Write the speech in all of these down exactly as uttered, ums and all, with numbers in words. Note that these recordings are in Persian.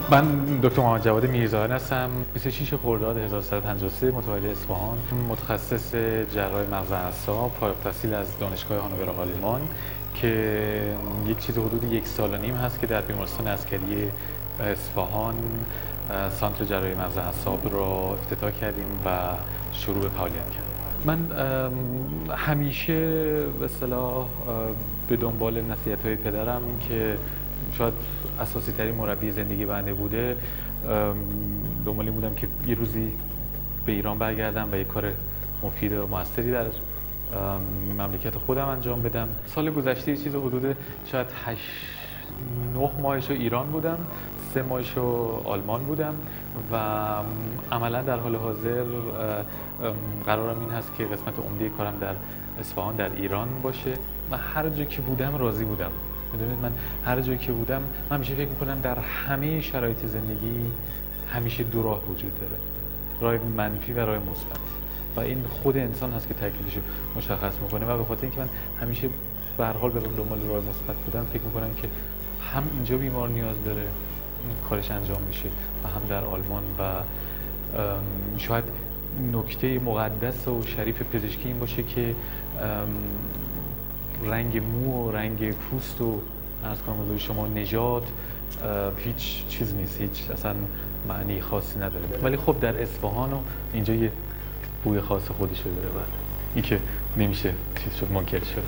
من دکتر محمد جواد میرزاییان هستم. بیست و شش خرداد هزار و سیصد و پنجاه و سه متولد اصفهان، متخصص جراح مغز اعصاب، فارغ التحصیل از دانشگاه هانوور آلمان که یک چیز حدود یک سال و نیم هست که در بیمارستان عسکری اصفهان سانتر جراحی مغز اعصاب را افتتاح کردیم و شروع به فعالیت کردیم. من همیشه به اصطلاح به دنبال نصیحت‌های پدرم که شاید اساسی ترین مربی زندگی بنده بوده، دنبال این بودم که یه روزی به ایران برگردم و یه کار مفید و موثری در مملکت خودم انجام بدم. سال گذشته یه چیز حدود شاید هشت نه ماهشو ایران بودم، سه ماهشو آلمان بودم و عملا در حال حاضر قرارم این هست که قسمت عمده کارم در اصفهان در ایران باشه. من هر جا که بودم راضی بودم. میدونید من هر جایی که بودم من همیشه فکر میکنم در همه شرایط زندگی همیشه دو راه وجود داره، راه منفی و راه مثبت، و این خود انسان هست که تکلیفش مشخص میکنه. و به خاطر اینکه من همیشه به هر حال به دنبال راه مثبت بودم، فکر میکنم که هم اینجا بیمار نیاز داره کارش انجام میشه و هم در آلمان. و شاید نکته مقدس و شریف پزشکی این باشه که رنگ مو و رنگ پوست و عرض کنم حضور شما نژاد هیچ چیز نیست، هیچ اصلا معنی خاصی نداره. ولی خب در اصفهان و اینجا یه بوی خاص خودشو داره و این که نمیشه چیز شد منکر شد.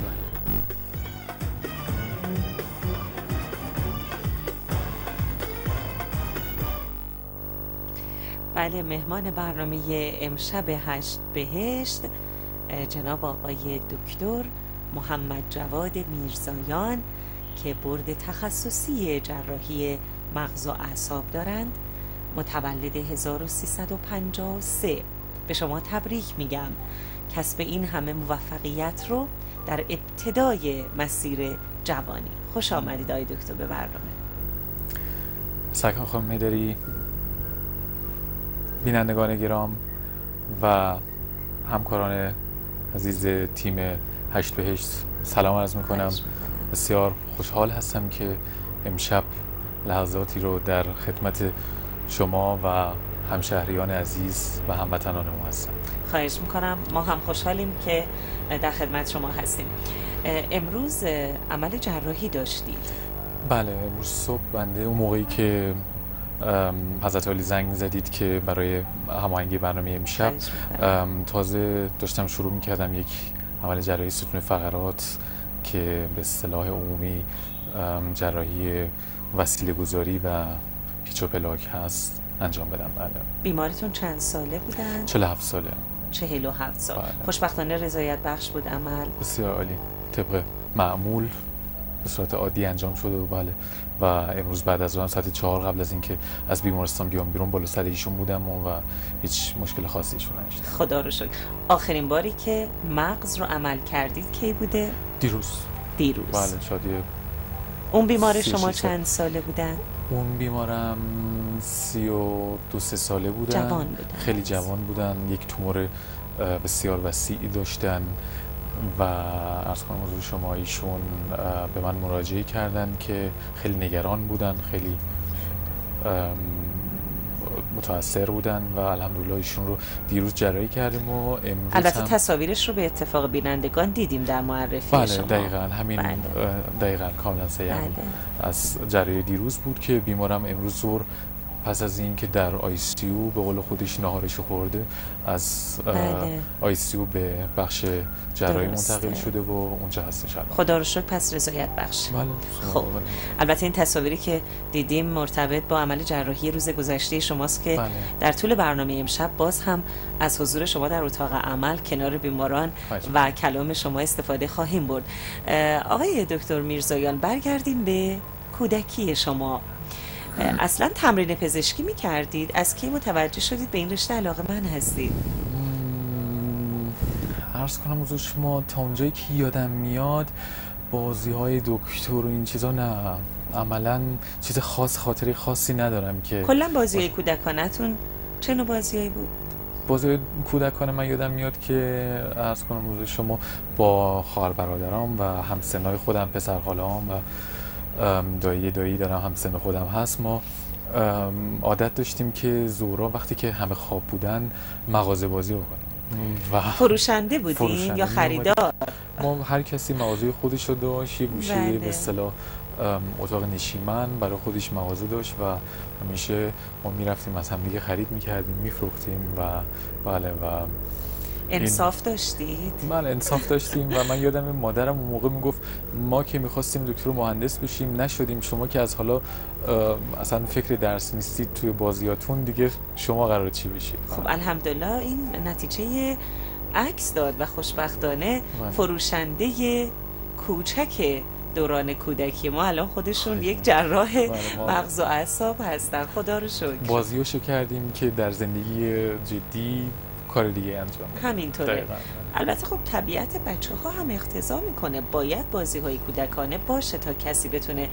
بله، مهمان برنامه امشب هشت بهشت جناب آقای دکتر محمد جواد میرزاییان که برد تخصصی جراحی مغز و اعصاب دارند، متولد هزار و سیصد و پنجاه و سه. به شما تبریک میگم کسب این همه موفقیت رو در ابتدای مسیر جوانی. خوش آمدید آقای دکتر به برنامه. سلام خانم میدری، بینندگان گرام و همکاران عزیز تیم هشت بهشت سلام عرض میکنم. بسیار خوشحال هستم که امشب لحظاتی رو در خدمت شما و همشهریان عزیز و هموطنان ما هستم. خواهش میکنم، ما هم خوشحالیم که در خدمت شما هستیم. امروز عمل جراحی داشتید؟ بله، امروز صبح بنده اون موقعی که حضرت عالی زنگ زدید که برای هماهنگی برنامه امشب، تازه داشتم شروع میکردم یک عمل جراحی ستون فقرات که به اصطلاح عمومی جراحی وسیله گذاری و پیچ و پلاک هست انجام بدم. بله. بیمارتون چند ساله بودن؟ چهل و هفت ساله. چهل و هفت سال. بله. خوشبختانه رضایت بخش بود عمل؟ بسیار عالی، طبق معمول به صورت عادی انجام شده و بله. و امروز بعد از اون ساعت چهار قبل از اینکه از بیمارستان بیام بیرون بالا سر ایشون بودم و, و هیچ مشکل خاصی ایشون نداشتم. خدا رو شکر. آخرین باری که مغز رو عمل کردید کی بوده؟ دیروز. دیروز. بله، شادی. اون بیمار شما چند ساله بودن؟ اون بیمارم سی و دو سه ساله بودن. جوان بودن. خیلی جوان بودن. یک تومور بسیار وسیعی داشتن و عرض کنم حضور شما ایشون به من مراجعه کردن که خیلی نگران بودن، خیلی متاثر بودن و الحمدلله ایشون رو دیروز جراحی کردیم و امروز البته هم تصاویرش رو به اتفاق بینندگان دیدیم در معرفی بله شما. دقیقاً همین. بله. دقیقاً کاملا صحیح. بله. از جراحی دیروز بود که بیمارم امروز ظهر پس از این که در آی سی یو به قول خودش ناهارش خورده، از بله. آی سی یو به بخش جراحی منتقل شده و اونجا هستش الان. خدا رو شکر، پس رضایت بخش. بله. خب بله. البته این تصاویری که دیدیم مرتبط با عمل جراحی روز گذشته شماست که بله. در طول برنامه امشب باز هم از حضور شما در اتاق عمل کنار بیماران بله. و کلام شما استفاده خواهیم برد. آقای دکتر میرزاییان، برگردیم به کودکی شما. اصلا تمرین پزشکی می کردید؟ از کی متوجه شدید به این رشته علاقه من هستید؟ عرض کنم حضور شما تا اونجایی که یادم میاد بازی های دکتر و این چیزا نه، عملا چیز خاص خاطری خاصی ندارم که کلا بازی های کودکانتون چه نوع بازیایی بود؟ بازی کودکانه من یادم میاد که عرض کنم حضور شما با خواهر برادرام و همسنای خودم، پسر خاله‌ام و دایی دایی دارم، هم سن خودم هست. ما عادت داشتیم که ظهرها وقتی که همه خواب بودن مغازه بازی بکنیم و فروشنده بودین فروشنده یا خریدار؟ ما هر کسی مغازه خودش رو داشت، یه گوشه به اصطلاح اتاق نشیمن برای خودش مغازه داشت و همیشه ما میرفتیم از هم دیگه خرید میکردیم، میفروختیم و بله. و انصاف داشتید؟ بله انصاف داشتیم و من یادم مادرم اون موقع میگفت ما که میخواستیم دکتر مهندس بشیم نشدیم، شما که از حالا اصلا فکر درس نیستید توی بازیاتون، دیگه شما قراره چی بشید؟ خب الحمدلله این نتیجه عکس داد و خوشبختانه بله. فروشنده کوچک دوران کودکی ما الان خودشون یک جراح مغز و اعصاب هستن، خدا رو شکر. بازیاشو کردیم که در زندگی جدی کار دیگه انجام بدیم. همینطوره. البته خب طبیعت بچه ها هم اقتضا میکنه باید بازی های کودکانه باشه تا کسی بتونه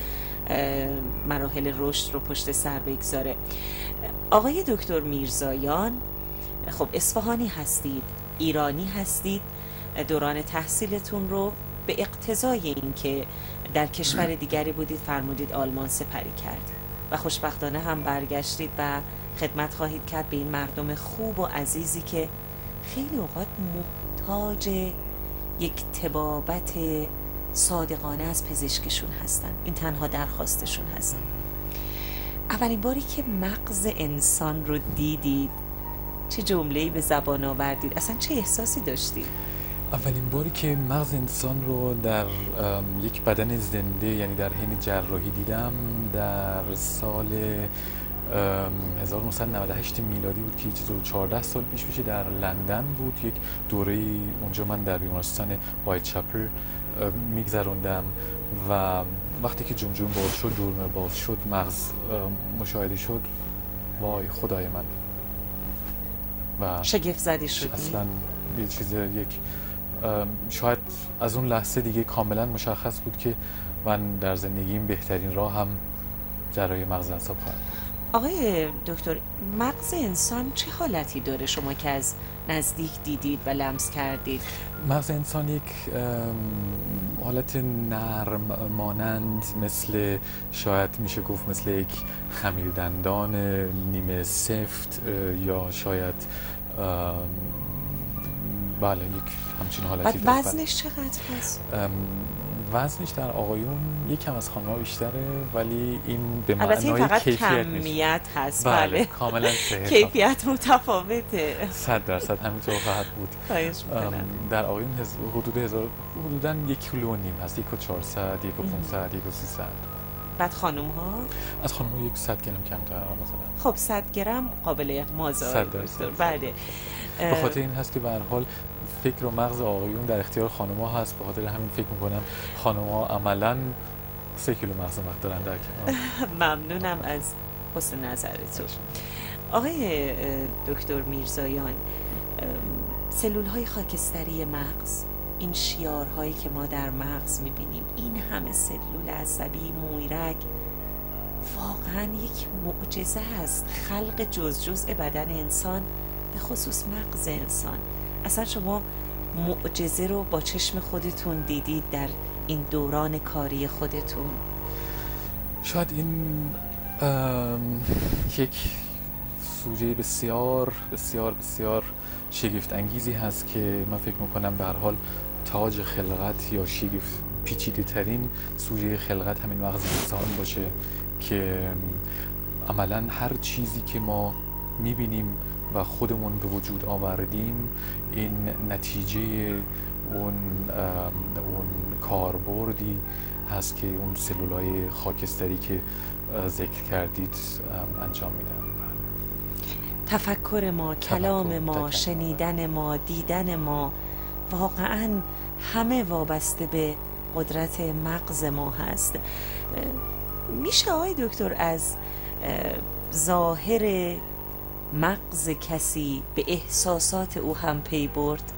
مراحل رشد رو پشت سر بگذاره. آقای دکتر میرزایان، خب اصفهانی هستید، ایرانی هستید، دوران تحصیلتون رو به اقتضای این که در کشور دیگری بودید فرمودید آلمان سپری کردید و خوشبختانه هم برگشتید و خدمت خواهید کرد به این مردم خوب و عزیزی که خیلی اوقات محتاج یک طبابت صادقانه از پزشکشون هستن. این تنها درخواستشون هست. اولین باری که مغز انسان رو دیدید چه جمله‌ای به زبان آوردید؟ اصلا چه احساسی داشتید؟ اولین باری که مغز انسان رو در یک بدن زنده، یعنی در حین جراحی دیدم، در سال هزار و نهصد و نود و هشت میلادی بود که چیزو چهارده سال پیش میشه، در لندن بود. یک دوره اونجا من در بیمارستان وایت چپل میگذروندم و وقتی که جمجم باز شد، دورمه باز شد، مغز مشاهده شد، وای خدای من، و شگفت زدی شدی. اصلا یه چیز یک شاید از اون لحظه دیگه کاملا مشخص بود که من در زندگیم بهترین راه هم جراحی مغز اعصاب خواهم بود. آقای دکتر، مغز انسان چه حالتی داره شما که از نزدیک دیدید و لمس کردید؟ مغز انسان یک حالت نرم مانند، مثل شاید میشه گفت مثل یک خمیر دندان نیمه سفت، یا شاید بله یک همچین حالتی داره. وزنش چقدر هست؟ وزنش در آقایون یکم از خانم‌ها بیشتره، ولی این به معنای کیفیت کمیت هست. بله, بله. کاملا صحیح. کیفیت متفاوته. صد درصد همینطور خواهد بود. خواهش می‌کنم. در آقایون حدود هزار حدوداً یک کیلو و نیم هست، یک و چهارصد، یک و پانصد، یک و سیصد. بعد خانم ها؟ از خانم ها یک صد گرم کمتر مثلا. خب صد گرم قابل اغماز. صد درصد. بله. به خاطر این هست که به هر حال فکر و مغز آقایون در اختیار خانم‌ها هست، به خاطر همین فکر می‌کنم خانم‌ها عملاً سه کیلو مغز وقت دارن در کنار. ممنونم از حسن نظرتون. آقای دکتر میرزایان، سلول‌های خاکستری مغز، این شیارهایی که ما در مغز می‌بینیم، این همه سلول عصبی، مویرگ، واقعاً یک معجزه است. خلق جز جزء بدن انسان، به خصوص مغز انسان. اصلا شما معجزه رو با چشم خودتون دیدید در این دوران کاری خودتون؟ شاید این یک سوژه بسیار بسیار بسیار شگفت انگیزی هست که من فکر میکنم به هر حال تاج خلقت یا شگفت پیچیده ترین سوژه خلقت همین مغز انسان باشه که عملا هر چیزی که ما میبینیم و خودمون به وجود آوردیم، این نتیجه اون اون کاربردی هست که اون سلولای خاکستری که ذکر کردید انجام میدن. تفکر ما، کلام ما، شنیدن ما، دیدن ما، واقعاً همه وابسته به قدرت مغز ما هست. میشه آقای دکتر از ظاهر مغز کسی به احساسات او هم پی برد؟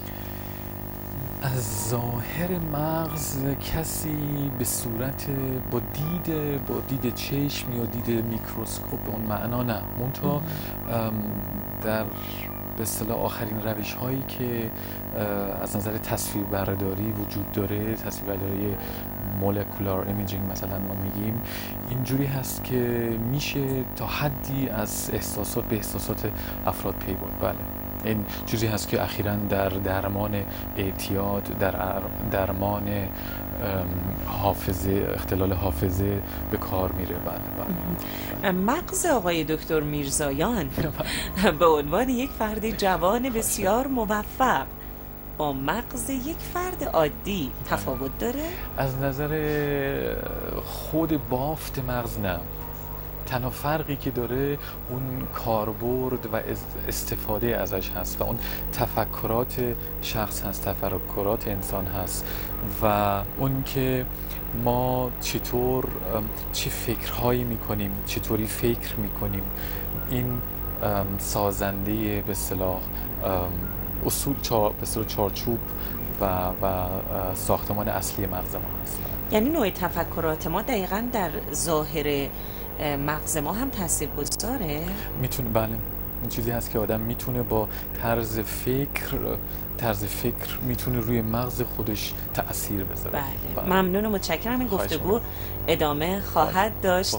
از ظاهر مغز کسی به صورت با دید با دید چشم یا دید میکروسکوپ به اون معنا نه، منتها در به اصطلاح آخرین روش هایی که از نظر تصویر برداری وجود داره، تصویر برداری مولکولار ایمیجینگ مثلا ما میگیم، اینجوری هست که میشه تا حدی از احساسات به احساسات افراد پی برد. بله این چیزی هست که اخیراً در درمان اعتیاد، در درمان حافظه، اختلال حافظه به کار میره. بله بله. مغز آقای دکتر میرزایان به عنوان یک فرد جوان بسیار موفق با مغز یک فرد عادی تفاوت داره؟ از نظر خود بافت مغز نه. تنها فرقی که داره اون کاربرد و استفاده ازش هست و اون تفکرات شخص هست، تفکرات انسان هست و اون که ما چطور چه فکرهایی میکنیم، چطوری فکر میکنیم، این سازنده به اصطلاح اصول چار، به اصطلاح چارچوب و و ساختمان اصلی مغز ما هست. یعنی نوع تفکرات ما دقیقاً در ظاهر مغز ما هم تاثیرگذاره؟ میتونه. بله این چیزی هست که آدم میتونه با طرز فکر طرز فکر میتونه روی مغز خودش تأثیر بذاره. بله, بله. ممنون و متشکرم. این گفتگو ادامه خواهد داشت.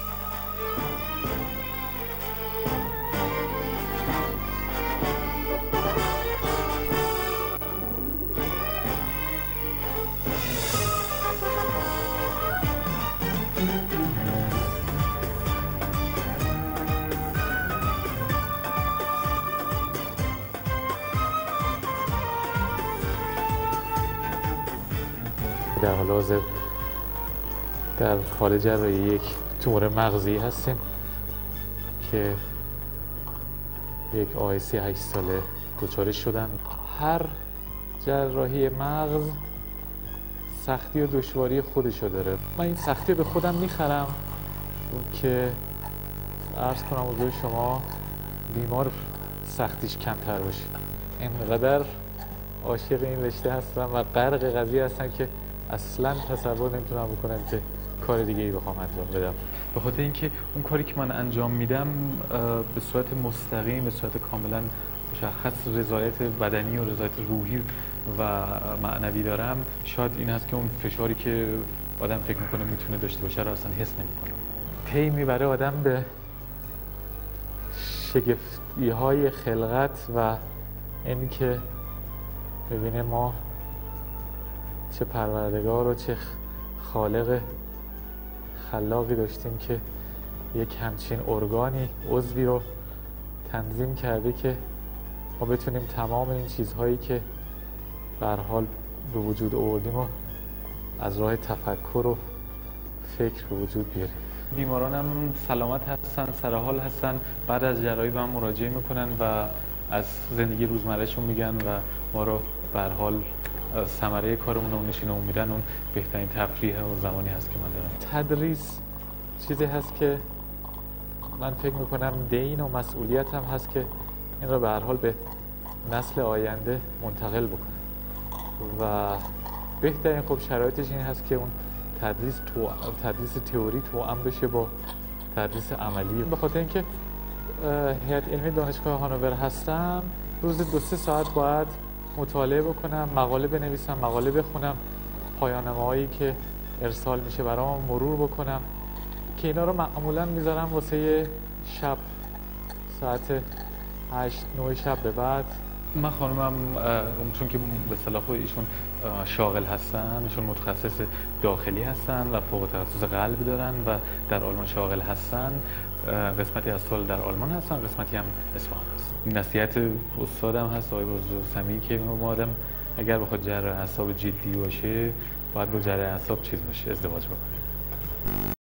در حال حاضر در حال جراحی یک تومور مغزی هستیم که یک آقای هشت ساله دچارش شدن. هر جراحی مغز سختی و دشواری خودشو داره. من این سختی به خودم میخرم که عرض کنم حضور شما بیمار سختیش کمتر باشه. اینقدر عاشق این رشته هستم و غرق قضیه هستم که اصلا تصور نمیتونم بکنم که کار دیگه ای بخوام انجام بدم، به خاطر اینکه اون کاری که من انجام میدم به صورت مستقیم، به صورت کاملا مشخص رضایت بدنی و رضایت روحی و معنوی دارم. شاید این هست که اون فشاری که آدم فکر میکنه میتونه داشته باشه رو اصلا حس نمیکنم. پی میبره آدم به شگفتی های خلقت و اینی که ببینه ما چه پروردگار و چه خالق خلاقی داشتیم که یک همچین ارگانی، عضوی رو تنظیم کرده که ما بتونیم تمام این چیزهایی که به هر حال به وجود آوردیم و از راه تفکر و فکر به وجود بیاریم. بیمارانم سلامت هستن، سرحال هستن، بعد از جراحی به من مراجعه میکنن و از زندگی روزمرهشون میگن و ما رو به هر حال ثمره کارمون رو نشونمون میدن. اون بهترین تفریح و زمانی هست که من دارم. تدریس چیزی هست که من فکر میکنم دین و مسئولیت هم هست که این رو به هر حال به نسل آینده منتقل بکنم و بهترین خب شرایطش این هست که اون تدریس تو تدریس تئوری توأم بشه با تدریس عملی. به خاطر اینکه هیئت علمی دانشگاه هانوور هستم، روز دو سه ساعت باید مطالعه بکنم، مقاله بنویسم، مقاله بخونم، پایان‌نامه‌هایی که ارسال میشه برام مرور بکنم که اینا رو معمولا میذارم واسه شب ساعت هشت نه شب به بعد. من خانمم چون که به اصطلاح ایشون شاغل هستن، ایشون متخصص داخلی هستن و فوق تخصص قلب دارن و در آلمان شاغل هستن. قسمتی از سال در آلمان هستن، قسمتی هم اصفهان هست. نصیحت استادم هست آقای بزرگسمی که ما آدم اگر بخواد جراح اعصاب جدی باشه باید با جراح اعصاب چیز باشه، ازدواج بکنه.